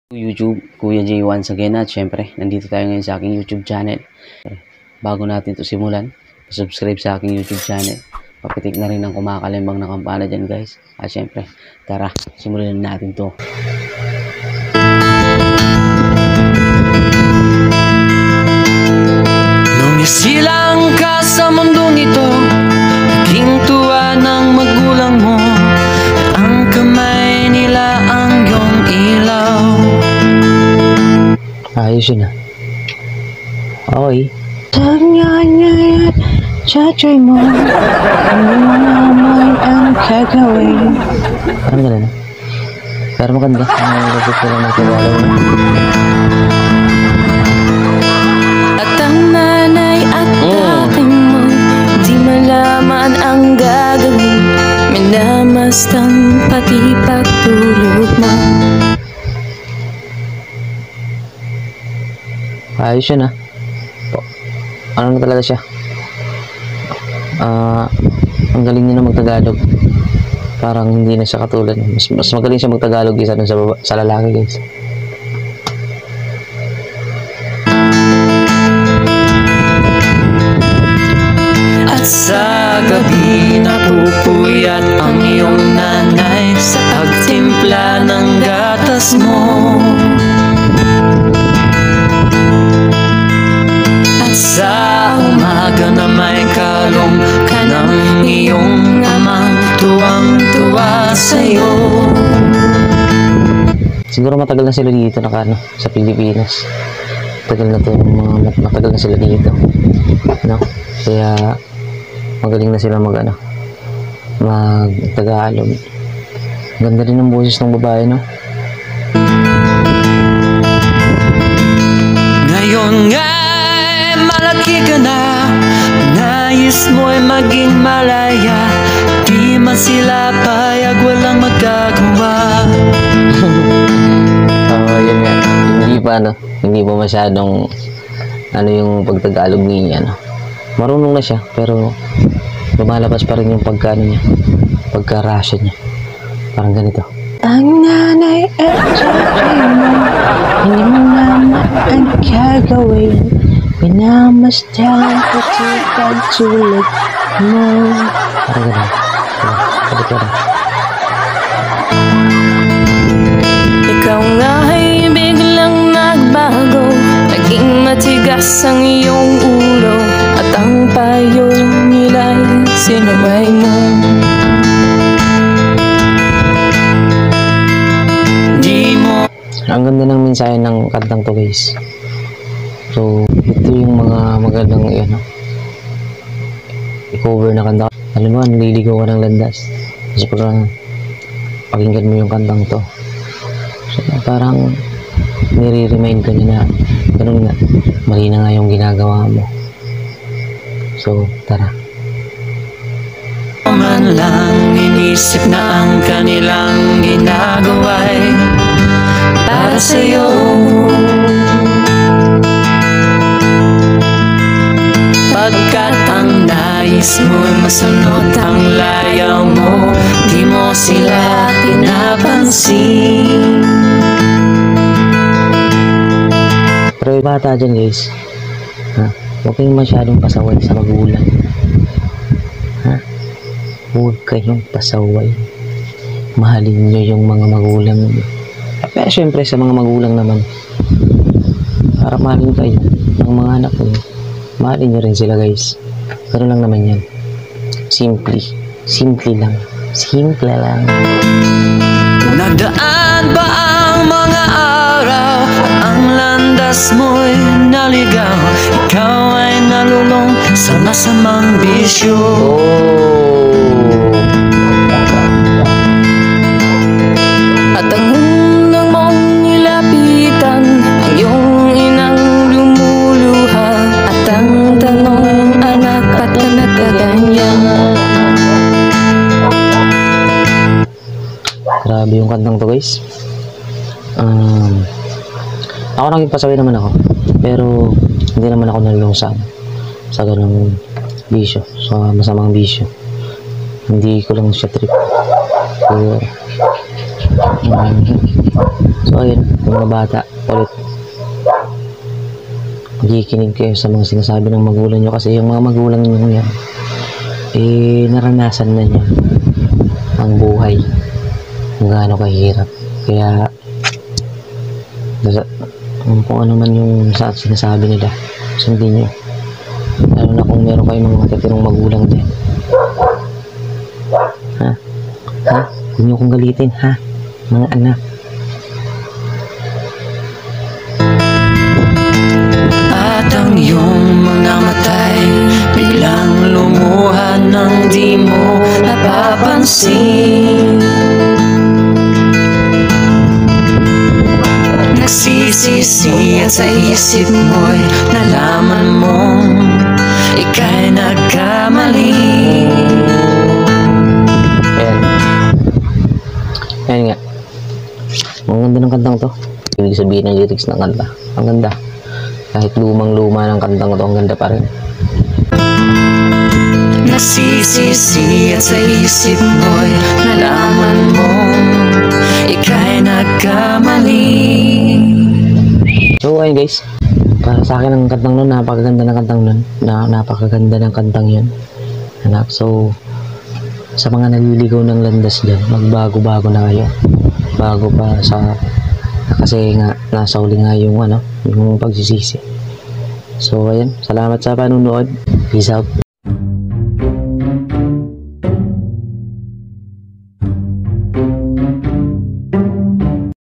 YouTube, Kuya J once again at syempre, nandito tayo ngayon sa aking YouTube channel. Bago natin to simulan, subscribe sa aking YouTube channel. Papitik na rin ang kumakalimbang na kampana dyan guys. At syempre, tara, simulan natin to. Nung isilang ka sa mundong ito, naging tuwa ng magulang mo. Ang kamay nila ang iyong ilaw. Ayos yun ah. Okay. Tanyan, chatay mo. Ano naman ang gagawin? Parang gano'n ah. Pero maganda. Nagagawin ko lang magkagalaw na. At ang nanay at tatay mo, di malaman ang gagawin. Minamastan pati pagtulog mo. Ayos yun ah. Ano na talaga siya? Ang galing niya na magtagalog. Parang hindi na siya katulad. Mas magaling siya magtagalog isa dun sa lalaki guys. At sa gabi napupuyat ang iyong nanay sa pagtimpla ng gatas mo. At sa umaga na may kalong ka ng iyong amang tuwang-tuwa sa'yo. Siguro matagal na sila dito sa Pilipinas. Matagal na sila dito. No? Kaya magaling na sila mag-Tagalog. Ganda rin ng boses ng babae, no? Ngayon nga'y malaki ka na, nais mo'y maging malaya. Di man sila payag, walang magagawa. Yun nga. Hindi pa masyadong yung pagtagalog niya, no? Marunong na siya, pero lumalabas pa rin yung pagka-Russia niya. Parang ganito. Ang nanay at tatay mo, hindi mo naman ang gagawin. Minamasdan pati pagtulog mo. Parang ganito. Parang. Ikaw nga ay biglang nagbago, naging matigas ang iyong ulo. At ang payo nila'y sinumay mo. Di mo. Ang ganda ng mensahe ng kantang to guys. So, ito yung mga magandang i-cover na kanta. Alam mo, naliligaw ka ng landas. Kasi pakinggan mo yung kantang to. So, parang nire-remind ka niya na ganun nga, mali na nga yung ginagawa mo. So, tara. Man lang inisip na ang kanilang ginagawa'y para sa'yo. Pagkat ang nais mo'y masunod ang layaw mo, di mo sila pinapansin. Pero yung bata dyan guys, huwag kayong masyadong pasaway sa magulang. Huwag kayong pasaway. Mahalin nyo yung mga magulang nyo. Pero syempre sa mga magulang naman, para mahalin kayo ng mga anak nyo, mahalin nyo rin sila guys. Pero lang naman yan. Simple lang. Simple lang. Nagdaan ba ang mga araw, ang landas mo'y naligaw, ikaw ay nalulong sa masamang bisyo. At ang unang mong nilapitan, ang iyong inang lumuluha. At ang tanong, anak, ba't ka nagkaganyan? Grabe yung kantang to guys. Ako naging pasaway naman ako, pero hindi naman ako nalulong sa ganung bisyo, sa masamang bisyo. Hindi ko lang siya trip. So, So ayun, mga bata ulit, magikinig kayo sa mga sinasabi ng magulang nyo, kasi yung mga magulang nyo yan naranasan na niya ang buhay kung gaano kahirap. Kaya kung ano man yung sinasabi nila, sundin nyo, lalo na kung meron kayong mga matitirong magulang din. Huwag nyo kong galitin, mga anak. At ang iyong mga matay biglang lumuha nang di mo napapansin. Nagsisisiyan sa isip mo'y nalaman mong ika'y nagkamali. Ayan nga, ang ganda ng kantang to. Ibig sabihin ng lyrics ng kanta, ang ganda. Kahit lumang-luma ng kantang to, ang ganda pa rin. Nagsisisiyan sa isip mo'y nalaman mong ika'y nagkamali. So ayun guys, para sa akin ang kantang nun, napakaganda ng kantang nun. Napakaganda ng kantang yun, anak. So sa mga naliligaw ng landas dyan, magbago-bago na kayo, bago pa sa, kasi nga nasa uli nga yung yung pagsisisi. So ayan, salamat sa panunood, peace out.